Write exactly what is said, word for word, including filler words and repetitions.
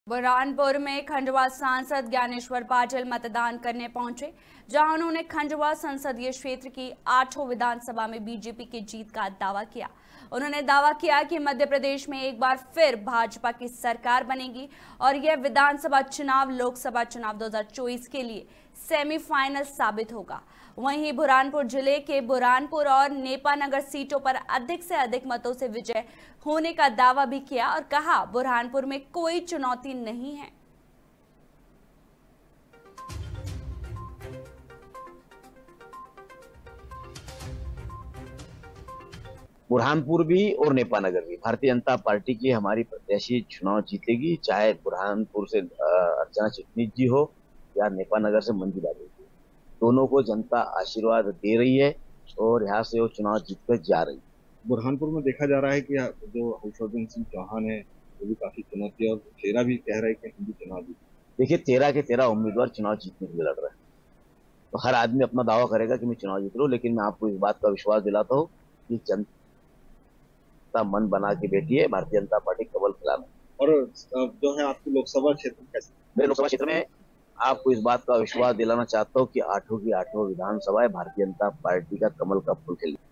बुरहानपुर में खंडवा सांसद ज्ञानेश्वर पाटिल मतदान करने पहुंचे, जहां उन्होंने खंडवा संसदीय क्षेत्र की आठों विधानसभा में बीजेपी की जीत का दावा किया। उन्होंने दावा किया कि मध्य प्रदेश में एक बार फिर भाजपा की सरकार बनेगी और यह विधानसभा चुनाव लोकसभा चुनाव दो हज़ार चौबीस के लिए सेमीफाइनल साबित होगा। वहीं बुरहानपुर जिले के बुरहानपुर और नेपानगर सीटों पर अधिक से अधिक मतों से विजय होने का दावा भी किया और कहा, बुरहानपुर में कोई चुनौती नहीं है। बुरहानपुर भी और नेपानगर भी भारतीय जनता पार्टी की हमारी प्रत्याशी चुनाव जीतेगी, चाहे बुरहानपुर से अर्चना चिटनीस जी हो या नेपानगर से मंजू बाबू जी। दोनों को जनता आशीर्वाद दे रही है और यहाँ से वो चुनाव जीतकर जा रही है। बुरहानपुर में देखा जा रहा है कि जो हर्षवर्धन सिंह चौहान है वो भी काफी चुनौती है और तेरह भी कह रहा है कि हम भी चुनाव जीते। देखिए, तेरह के तेरह उम्मीदवार चुनाव जीतने के लिए लड़ रहे हैं, तो हर आदमी अपना दावा करेगा कि मैं चुनाव जीत लूं, लेकिन मैं आपको इस बात का विश्वास दिलाता हूँ कि जनता मन बना के बैठी है, भारतीय जनता पार्टी कमल खिलाना। और जो है आपकी लोकसभा क्षेत्र कैसे? मेरे लोकसभा क्षेत्र में आपको इस बात का विश्वास दिलाना चाहता हूँ कि आठों की आठों विधानसभाएं भारतीय जनता पार्टी का कमल का फूल खिले।